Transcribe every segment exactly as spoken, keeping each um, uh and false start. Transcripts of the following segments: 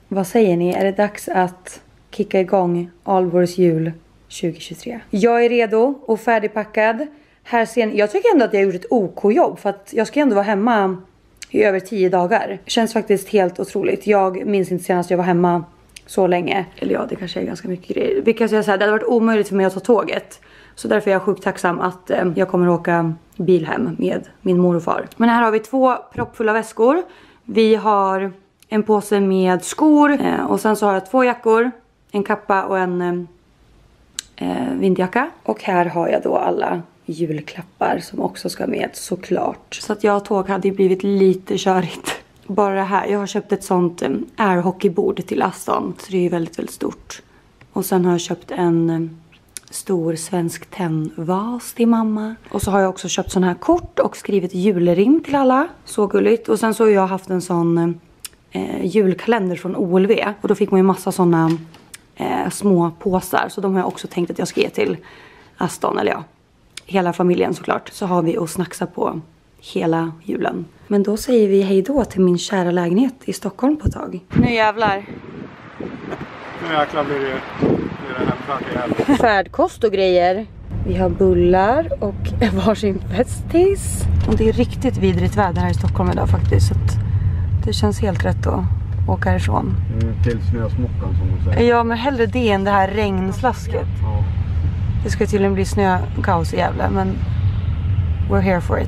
Vad säger ni? Är det dags att kicka igång Aalborgs jul tjugohundratjugotre? Jag är redo och färdigpackad. Här ser ni, jag tycker ändå att jag har gjort ett OK-jobb för att jag ska ändå vara hemma i över tio dagar. Känns faktiskt helt otroligt. Jag minns inte senast jag var hemma så länge. Eller ja, det kanske är ganska mycket grejer. Vilket jag säger, det hade varit omöjligt för mig att ta tåget. Så därför är jag sjukt tacksam att eh, jag kommer åka bil hem med min mor och far. Men här har vi två proppfulla väskor. Vi har en påse med skor. Eh, och sen så har jag två jackor. En kappa och en eh, vindjacka. Och här har jag då alla julklappar som också ska med såklart. Så att jag och tåg hade blivit lite körigt. Bara det här. Jag har köpt ett sånt um, airhockeybord till Aston. Så det är ju väldigt, väldigt stort. Och sen har jag köpt en um, stor svensk tennvas till mamma. Och så har jag också köpt sån här kort och skrivit julrim till alla. Så gulligt. Och sen så har jag haft en sån um, uh, julkalender från O L V. Och då fick man ju massa såna uh, små påsar. Så de har jag också tänkt att jag ska ge till Aston, eller ja. Hela familjen såklart. Så har vi att snacksa på hela julen. Men då säger vi hej då till min kära lägenhet i Stockholm på ett tag. Nu jävlar. Nu jäklar blir det, blir det hemfärd igen. Färdkost och grejer. Vi har bullar och varsin festis. Och det är riktigt vidrigt väder här i Stockholm idag faktiskt. Så att det känns helt rätt att åka härifrån. Mm, till snösmockan som du säger. Ja, men hellre det än det här regnslasket. Ja. Det ska tydligen bli snökaos i Gävle, men we're here for it.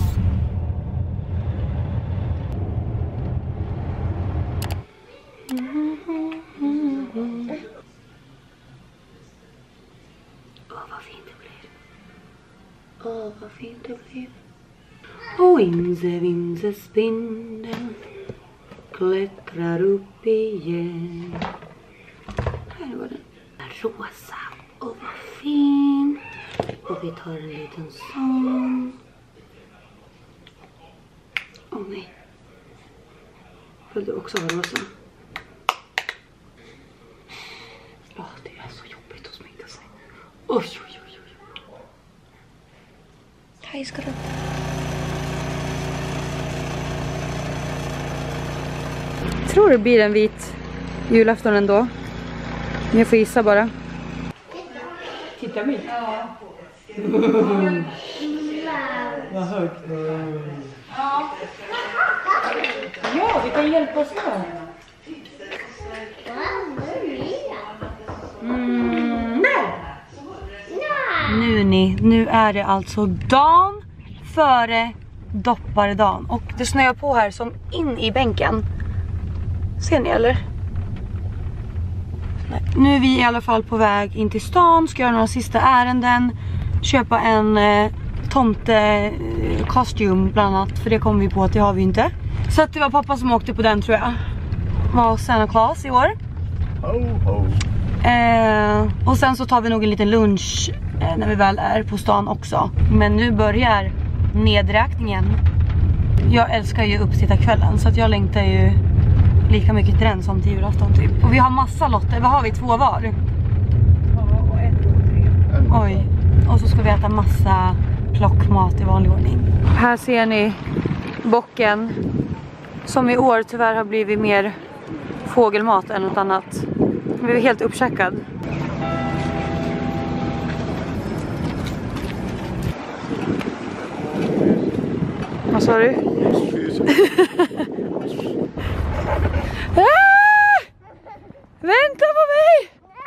Åh, vad fint det blir. Åh, vad fint det blir. Och vimse, vimse spindeln klättrar upp igen. Här var den. Rosa. Åh, vad fint. Och vi tar en liten sån. Åh nej. Vill du också ha rosa? Åh, det är så jobbigt att sminka sig. Oj, oj, oj, oj. Hej, ska du? Jag tror det blir en vit julafton ändå. Men jag får gissa bara. Titta mig. Ja. Mm. Vad högt. Ja. Ja, vi kan hjälpa oss då. Mm. Nej. Nu ni, nu är det alltså dagen före dopparedagen. Och det snöar på här som in i bänken. Ser ni eller? Nu är vi i alla fall på väg in till stan. Ska göra några sista ärenden. Köpa en eh, tomte-kostym eh, bland annat. För det kommer vi på att det har vi inte. Så att det var pappa som åkte på den tror jag. Var Santa Claus i år. Ho, ho. Eh, och sen så tar vi nog en liten lunch eh, när vi väl är på stan också. Men nu börjar nedräkningen. Jag älskar ju uppsittarkvällen så att jag längtar ju lika mycket till den som till julafton typ. Och vi har massa lotter. Vad har vi? Två var? Ja, och ett och tre. Oj. Och så ska vi äta massa plockmat i vanlig ordning. Här ser ni bocken. Som i år tyvärr har blivit mer fågelmat än något annat. Vi är helt uppcheckad. Vad sa du? Ah! Vänta på mig!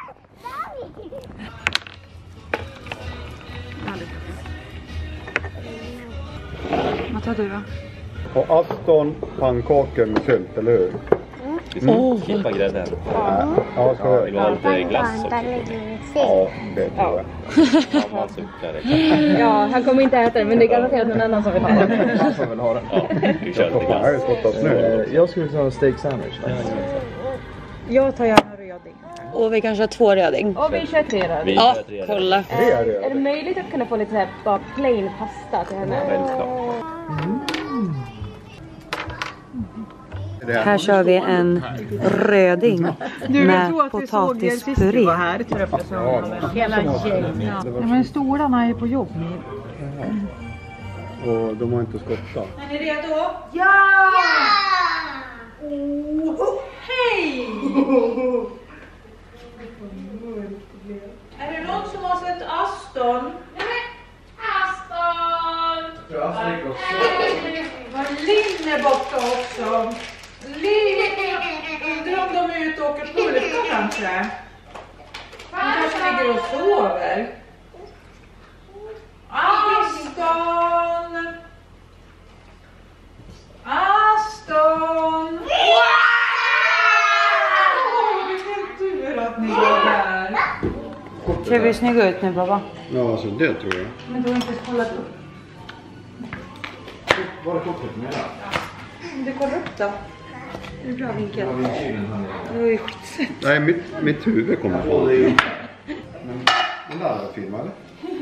Vad tar du då? Och Aston pannkakor med sylt, eller hur? Mm. Oh. Klippa grädden. Ja, ja ska ja, vill du ha lite glass också? Ja, det tror jag. Ja, man suckar. Ja, han kommer inte äta det, men det är garanterat någon annan som vill ha det. Han får väl ha den. Ja, du kör lite Det här är glass. skottat nu. Jag skulle vilja ha en steak sandwich. Jag tar gärna röding. Och vi kanske har två röding. Och vi kör tre röding. Vi Ja, kör tre kolla. Det är Är det det. möjligt att kunna få lite så här, bara plain pasta till henne? Självklart. Här kör vi en röding med potatispuré. här. Hela gäng. Ja, men stolarna är på jobb. Och de har inte skottat. Är ni redo? Ja! Ja! Oh, oh, hej! Är det någon som har sett Aston? Aston! Var Linn är borta också. Linn! Undrar om de är ute och åker pulka kanske? De kanske ligger och sover. Aston! Aston! Vilken tur att ni är där. Ser vi snygga ut nu, pappa? Ja, alltså det tror jag. Men du har inte kollat upp. Var är kortet med där? Du kollar upp då. Det är bra vinkel. Oj, skitsett. Nej, mitt, mitt huvud kommer på det. Men den där är film, eller?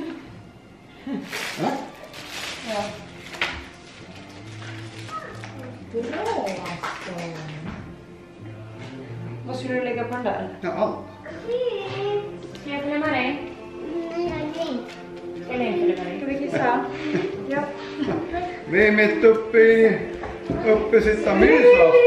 Ja. Ja. Bra Aston. Vad skulle du lägga på den där? Ja, allt. Ska jag följa med dig? Eller inte följa med dig? Ska vi kissa? Ja. Vi är mitt uppe i... Uppe i sitta mys.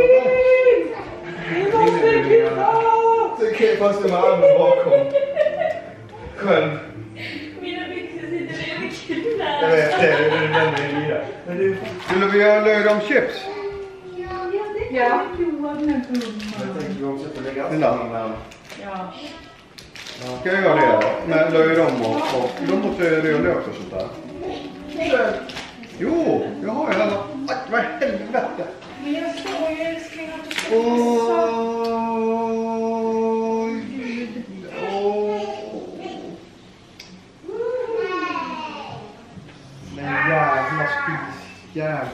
Vi måste kissa! Okej, fast du har armen bakom. Själv. Mina byxor sitter över knäna. Jag vet, det är det den är i. Skulle vi göra löjromschips? Ja. Den där. Ja. Ska jag göra det då? Med löjrom och... och de måste jag göra rödlök och sånt där. Jo, jag har ju alla... Aj, vad helvete! Men jag sa ju älskling att du ska kissa. Oj! Åh! Men jävla spis. Jävla...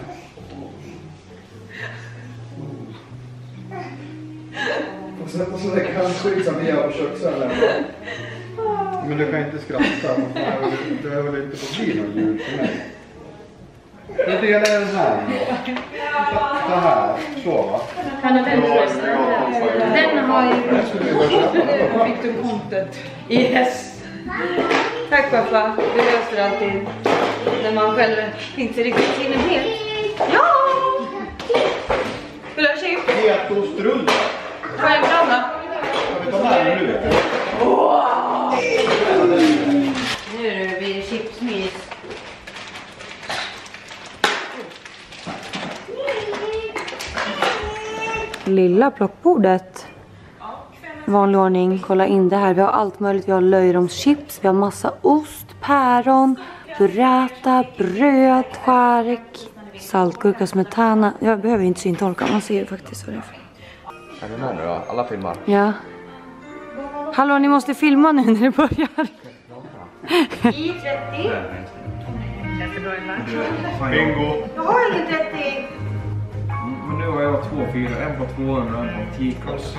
Och sen så det kan skjuta via och köksölden. Men du kan inte skratta. Du är väl inte på bli någon ljud för mig. Jag delar den här då. Så här. Så va? Han har vänt rösten. Den har ju... Jag skulle vilja köpa den då. Fick du kontot? Yes! Tack pappa. Du löser alltid. När man själv inte riktigt hinner med. Ja! Vill du ha chips? Getostrulle. Får jag en blanda? Ska vi ta med den nu? Nu är det vid chipsmys. Lilla plockbordet. Vanlig ordning, kolla in det här. Vi har allt möjligt. Vi har löjromschips, vi har massa ost, päron, burrata, bröd, skärk, saltgurka, smetana. Jag behöver inte syntolka, man ser ju faktiskt vad det är för. Är du med nu då? Alla filmar. Ja. Hallå, ni måste filma nu när det börjar. I trettio. Bingo. Jag har ingen trettio. Men nu har jag två fyra, en på tvåhundra och en på tio.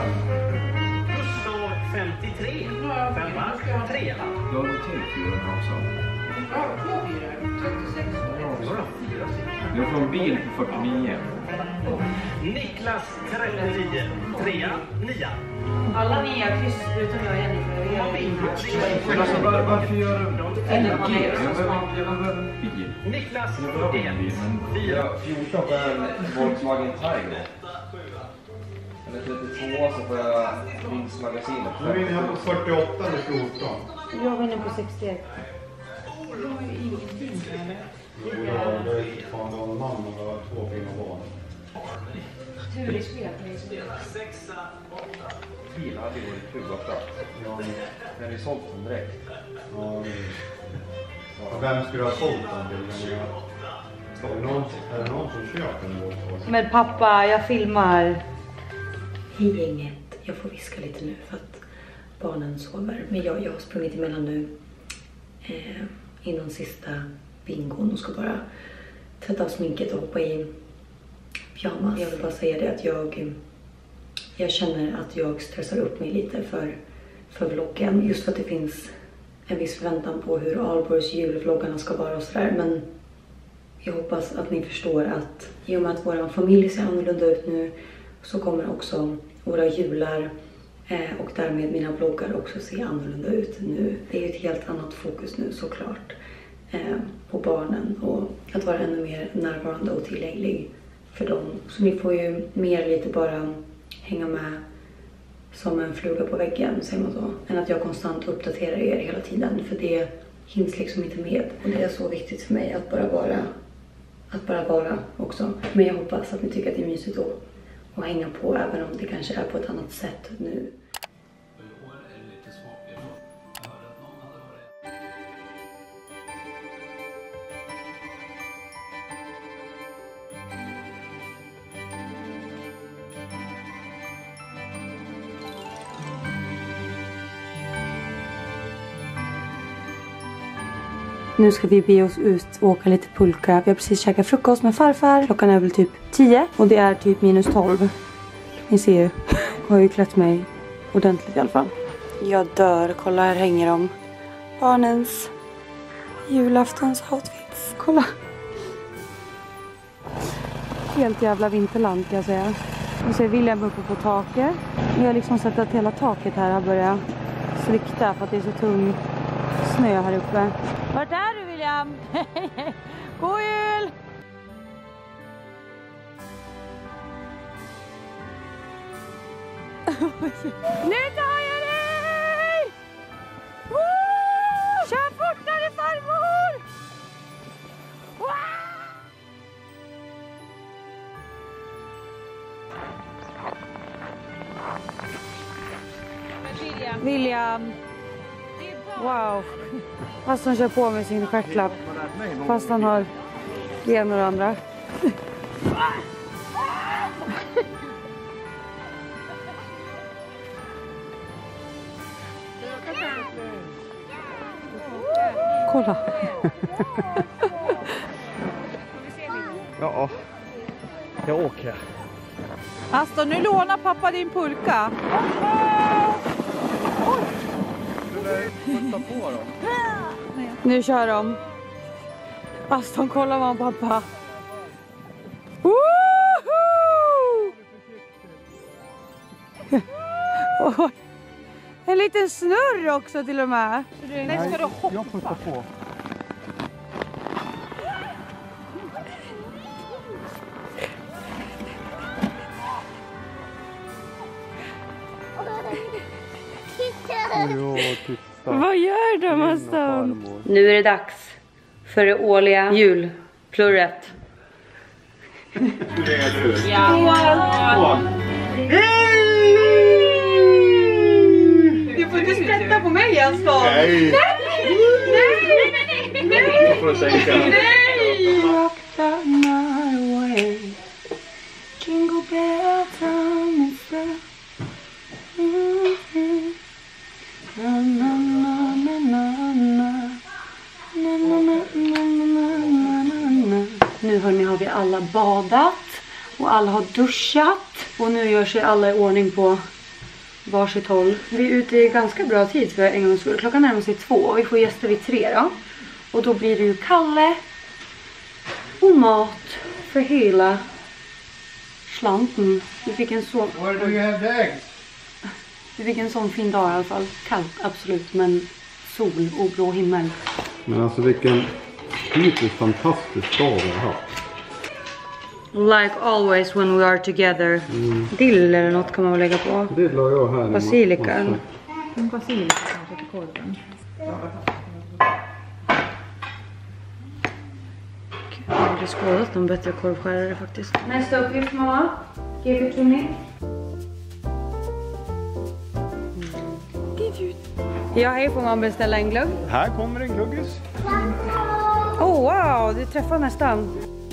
femtiotre. Femma. Tre. Jag har till fyrahundra också. Ja, två fyra. trettiosex. Jag får en bil på fyrtionio. Niklas trettionio. Trea. Nia. Alla nya kryss utom jag igen. Men alltså var, varför gör du... Eller man är Jag behöver jag behöver en bil. Niklas Jag behöver en bil, men... Jag fjorton får jag en Volkswagen Tiger. Eller trettiotvå så får jag vinstmagasinet. Nu är vi här på fyrtioåtta eller fjorton. Jag var inne på sextioett. Du har ju ingenting eller? Ja, det är fan det var en man och två fina barn. Tur i spel. Bil hade ju varit kul borta. Ja, Den är ju sålt den direkt. ja, ja, vem skulle ha sålt den bilden? Är det någon, är det någon som köper en båt? Men pappa, jag filmar. Hej gänget. Jag får viska lite nu för att barnen sover. Men jag, jag har sprungit emellan nu. Eh, innan sista bingon och ska bara tvätta av sminket och hoppa i pyjamas. Jag vill bara säga det att jag, jag känner att jag stressar upp mig lite för, för vloggen. Just för att det finns en viss förväntan på hur Aalborgs julvloggarna ska vara och sådär. Men jag hoppas att ni förstår att i och med att vår familj ser annorlunda ut nu så kommer också våra jular eh, och därmed mina vloggar också se annorlunda ut nu. Det är ju ett helt annat fokus nu såklart eh, på barnen och att vara ännu mer närvarande och tillgänglig för dem. Så ni får ju mer lite bara hänga med som en fluga på väggen, säger man så. Än att jag konstant uppdaterar er hela tiden. För det hinns liksom inte med. Och det är så viktigt för mig att bara vara, att bara vara också. Men jag hoppas att ni tycker att det är mysigt då. Och hänga på, även om det kanske är på ett annat sätt nu. Nu ska vi be oss ut och åka lite pulka. Vi har precis käkat frukost med farfar. Klockan är väl typ tio. Och det är typ minus tolv. Ni ser ju. Jag har ju klätt mig ordentligt i alla fall. Jag dör. Kolla, här hänger de. Barnens julaftons outfits. Kolla. Helt jävla vinterland kan jag säga. Vi ser William uppe på taket. Jag har liksom sett att hela taket här har börjat svikta för att det är så tung snö här uppe. Vart är du, William? God jul! Nu tar jag dig! Woo! Kör fortare, farmor! Wow! William. William. Wow. Fast han kör på med sin stjärtlapp. Fast han har det ena och det andra. Kolla. Ja, jag åker. Aston, nu lånar pappa din pulka. På då. Nu kör de. Aston, kolla vad pappa. Woho! Oj. En liten snurr också till och med. Nej, ska du hoppa? Jag puttar på. Jo, titta. Vad gör de, Aston? Nu är det dags för det årliga julplurret. Ja. Du får inte skratta på mig, Aston. Nej! Nej! Nej! Nej! Jag får sänka. Nej! Rock my way. Jingle bells on the front. Na na na na na na. Na na na na na na na. Nu hörni, har vi alla badat och alla har duschat och nu gör sig alla i ordning på varsitt håll. Vi är ute i ganska bra tid för en gångs skull. Klockan närmar sig två och vi får gäster vid tre då. Och då blir det ju Kalle och mat för hela slanten. Vi fick en så... Where do you have the eggs? Vi fick en sån fin dag i alla fall. Kallt, absolut, men sol och blå himmel. Men alltså vilken typiskt fantastisk dag vi har haft. Like always when we are together. Mm. Dill eller något kan man väl lägga på. Det la jag här. Basilika. En basilika kanske till korven. Jag har aldrig skådat någon bättre korvskärare faktiskt. Nästa uppgift, mamma. Give it to me. Ja, hej, får man beställa en glögg? Här kommer en gluggis. Oh wow, du träffar nästan.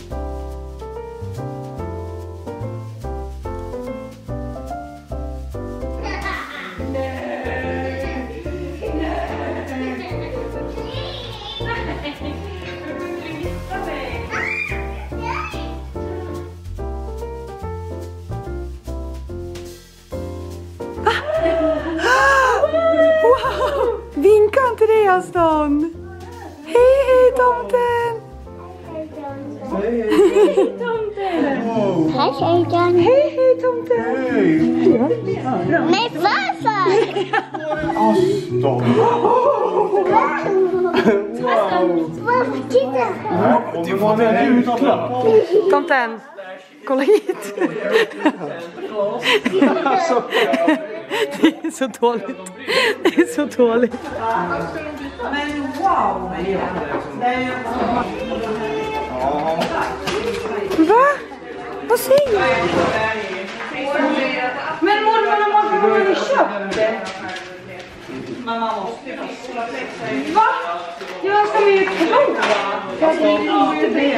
Vinka inte det, Aston. Hej, hej, tomten. Hej, tomten. Hej, tjejkan. Hej, hej, tomten. Nej, farfar. Aston. Wow, titta. Du får en julklapp. Tomten, kolla hit. Det är så dåligt. Det är så dåligt. Men wow! Va? Vad säger du? Men mormor, vad har ni köpt? Mamma måste hålla sig. Va? Jag ska ju klok. Jag ska ju det.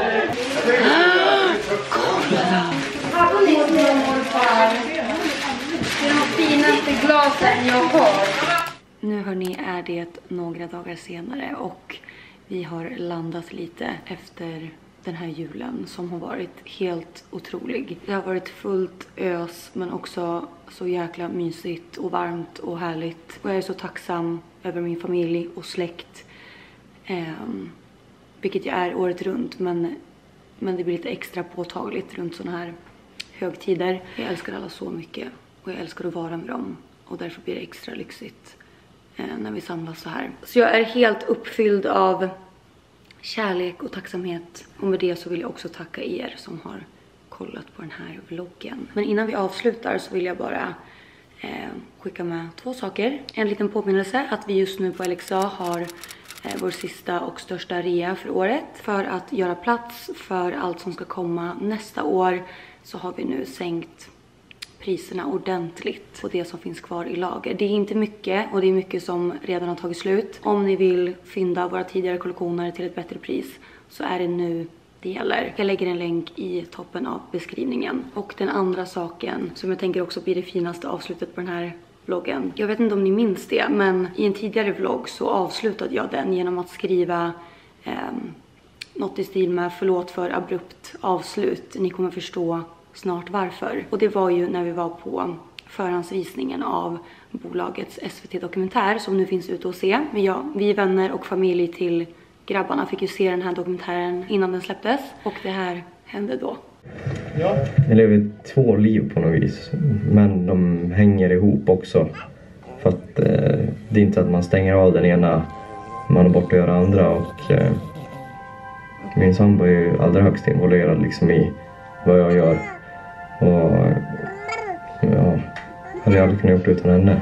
Kolla! Här på min morfar. Det är de finaste glasen jag har. Nu hörni, är det några dagar senare och vi har landat lite efter den här julen som har varit helt otrolig. Det har varit fullt ös men också så jäkla mysigt och varmt och härligt. Och jag är så tacksam över min familj och släkt. Um, vilket jag är året runt, men, men det blir lite extra påtagligt runt såna här högtider. Jag älskar alla så mycket och jag älskar att vara med dem. Och därför blir det extra lyxigt eh, när vi samlas så här. Så jag är helt uppfylld av kärlek och tacksamhet. Och med det så vill jag också tacka er som har kollat på den här vloggen. Men innan vi avslutar så vill jag bara eh, skicka med två saker. En liten påminnelse att vi just nu på L X A har eh, vår sista och största rea för året. För att göra plats för allt som ska komma nästa år så har vi nu sänkt priserna ordentligt på det som finns kvar i lager. Det är inte mycket och det är mycket som redan har tagit slut. Om ni vill fynda våra tidigare kollektioner till ett bättre pris så är det nu det gäller. Jag lägger en länk i toppen av beskrivningen. Och den andra saken som jag tänker också blir det finaste avslutet på den här vloggen. Jag vet inte om ni minns det, men i en tidigare vlogg så avslutade jag den genom att skriva eh, något i stil med förlåt för abrupt avslut. Ni kommer förstå snart varför. Och det var ju när vi var på förhandsvisningen av bolagets S V T-dokumentär som nu finns ute att se. Men ja, vi vänner och familj till grabbarna fick ju se den här dokumentären innan den släpptes. Och det här hände då. Ja. Jag lever två liv på något vis. Men de hänger ihop också. För att eh, det är inte att man stänger av den ena, man är borta och gör andra. Och eh, min sambo är ju allra högst involverad liksom i vad jag gör. Och ja, hade jag aldrig kunnat gjort utan henne.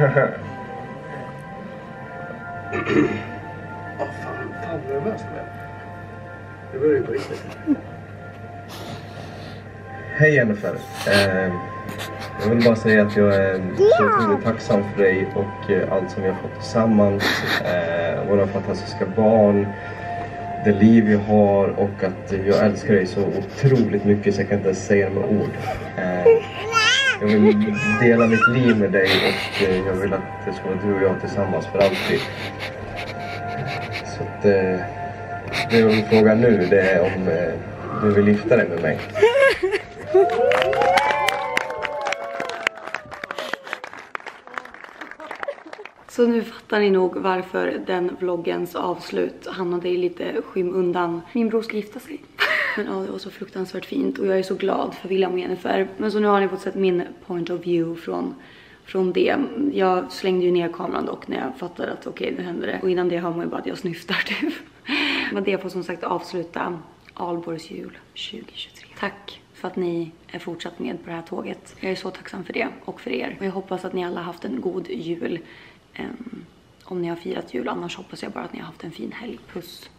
Åh fan, fan nervös jag är. Det börjar ju på riktigt. Hej Jennifer. Eh, jag vill bara säga att jag är så otroligt tacksam för dig och eh, allt som vi har fått tillsammans. Eh, våra fantastiska barn. Det liv vi har och att jag älskar dig så otroligt mycket så jag kan inte ens säga det med ord. Eh, jag vill dela mitt liv med dig och eh, jag vill att det ska vara du och jag tillsammans för alltid. Så att eh, det jag vill fråga nu det är om eh, du vill gifta dig med mig. Så nu fattar ni nog varför den vloggens avslut hamnade i lite skymundan. Min bror ska gifta sig. Men ja, det var så fruktansvärt fint och jag är så glad för William och Jennifer. Men så nu har ni fått sett min point of view från, från det. Jag slängde ju ner kameran dock när jag fattade att okej, okay, nu händer det. Och innan det har man ju bara att jag snyftar typ. Men det får som sagt avsluta Aalborgs jul tjugo tjugotre. Tack för att ni är fortsatt med på det här tåget. Jag är så tacksam för det och för er. Och jag hoppas att ni alla har haft en god jul. Um, om ni har firat jul, annars hoppas jag bara att ni har haft en fin helg. Puss!